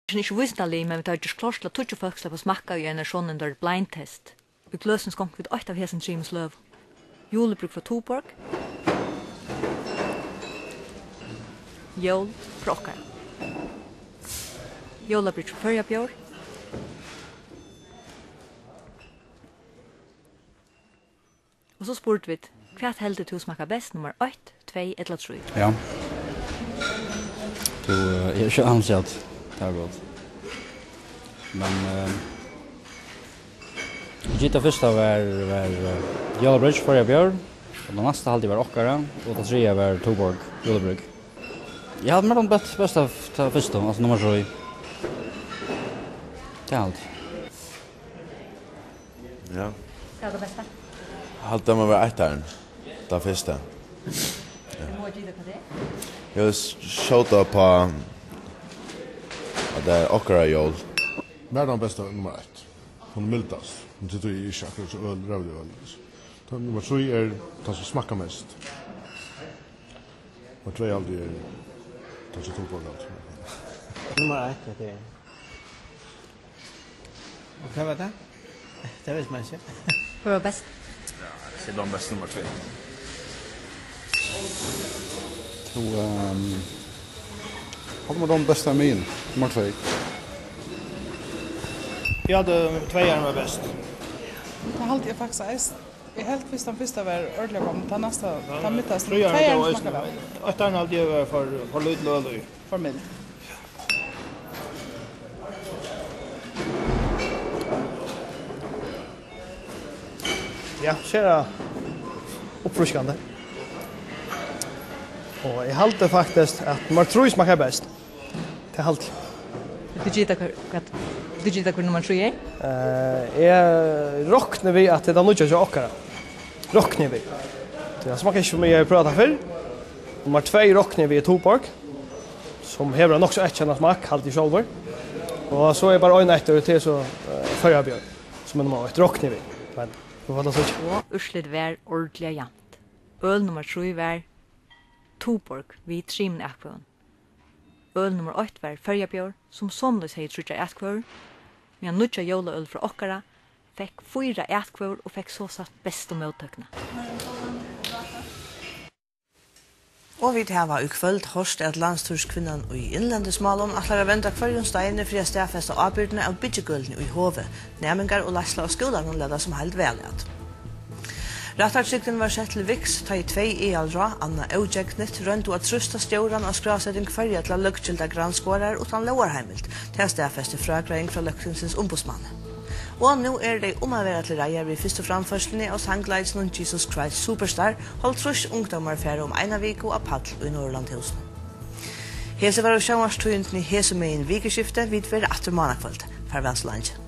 Ikke visnallig, men vi tar ikke klart til at tutsi folk slipper smakka i en sånn under blind test. Vi gløsens gong vid 8 av hesen trimes løv. Julebruk fra Tuborg. Jól fra okkara. Jólabruk fra Førjabjór. Og så spurte vi, hva heldur du smakka best, nummer 8, 2 eller 3? Ja. Du är inte ansett. Det är gott. Men det första var Jólabridge för Björn. Och den nästa halvtid var Ockara och det tredje var Tuborg Julebruk. Jag hade med de bästa av första, alltså nummer 3. Det är allt. Ja. Det är det bästa. Hade man var ett här. Det första. Jag skjuter på att det är Ockara jól. Världen bästa nummer 1. Hon mildast. Hon sitter i chakra så öl röd öl. Nummer 3 är den som smakar mest. Och 2 alltid är den som tog på allt. Nummer 1 det är. Och vad var det? Det vet man inte. Vad var bäst? Det är de bästa nummer 2. Har man de bästa min, nummer 2. Jag hade 2 var bäst. Det hade jag faktiskt. Jag helt visst den första var ordentligt kom ta nästa ta mittast. 2 smakar väl. Ett annat det var för lite öl för mig. Ja, ser uppfriskande. Och jag hade faktiskt att man tror smakar bäst. Det halt. Du gittar kvar nummer 3? Jag rocknar vi att det är nog inte Ockara. Rocknar vi. Det smakar inte som jag pratar för. Nummer 2 rocknar vi i Tuborg. Som hävrar också ett känna smak halt i själva. Och så är bara en efter till så Førjabjór som nummer 1 rocknar vi. Men vad det så. Og urslit var ordentligt jant. Øl nummer 3 var Tuborg vid trimen akvån. Øl nummer 8 var Førjabjór, som somles hei trutja akvår, men nutja jólaøl fra okkara fikk 4 akvår og fikk så satt best og møttøkna. Og vi har i kvöld hørst at landstyrskvinnan i innlandesmalen atler å vente hver steine for å stedfeste avbyrdene av bygdegølene i hovet, nærmengar og lasla av skolan og leda som helt veljad. Rattartsikten var sett til viks, ta i 2 ealdra, Anna Eugegnet, rønt og at trusta stjåran av skrasetting fyrja til lukkskilda granskårar utan lovarheimilt, til stedfeste fragreiing fra lukktinsens ombudsmann. Og nå det å være til reier ved første framførslene av sangleidsen Jesus Christ Superstar, holdt trus ungdommer færre om en vika av Padl i Norrlandhusen. Hese var å sjåvarstøyenten i hese med en vikeskifte vid være atter manakvöld. Farvel så langt.